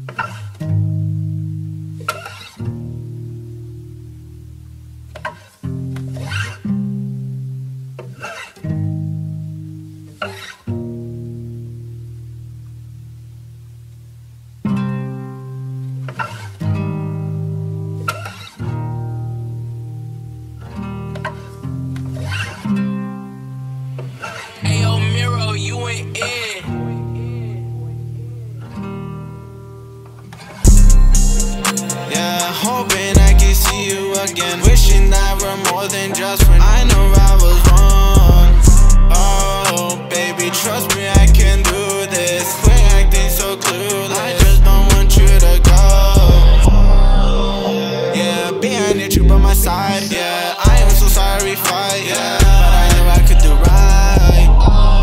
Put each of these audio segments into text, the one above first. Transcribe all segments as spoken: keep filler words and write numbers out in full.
Hoping I can see you again, wishing that we're more than just friends. I know I was wrong. Oh, baby, trust me, I can do this. Quit acting so clueless. I just don't want you to go. Yeah, behind your truth by my side. Yeah, I am so sorry, fight. Yeah, but I knew I could do right.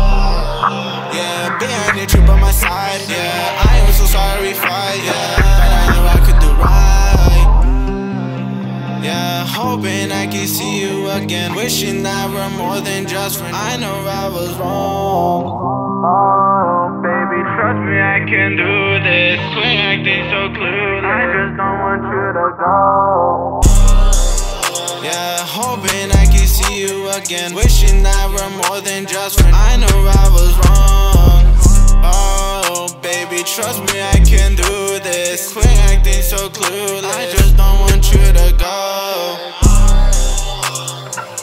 Yeah, behind your truth by my side. Yeah, I am so sorry, fight. Yeah, but I knew I could do right. Yeah, hoping I can see you again, wishing that we're more than just friends. I know I was wrong. Oh, baby, trust me, I can do this. Quit acting so clueless. I just don't want you to go. Yeah, hoping I can see you again, wishing that we're more than just friends. I know I was wrong. Oh, baby, trust me, I can do this. Quit acting so clueless. I just don't want you to go.